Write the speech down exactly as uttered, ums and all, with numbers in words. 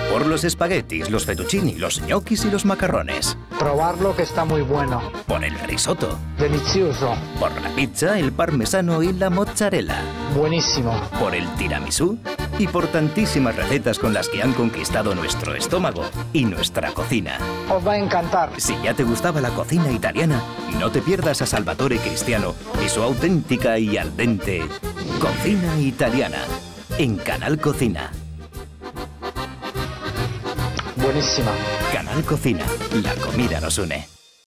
Por los espaguetis, los fettuccini, los gnocchis y los macarrones. Probarlo que está muy bueno. Por el risotto. Delicioso. Por la pizza, el parmesano y la mozzarella. Buenísimo. Por el tiramisú. Y por tantísimas recetas con las que han conquistado nuestro estómago y nuestra cocina. Os va a encantar. Si ya te gustaba la cocina italiana, no te pierdas a Salvatore Cristiano y su auténtica y al dente cocina italiana en Canal Cocina. Buenísima. Canal Cocina, la comida nos une.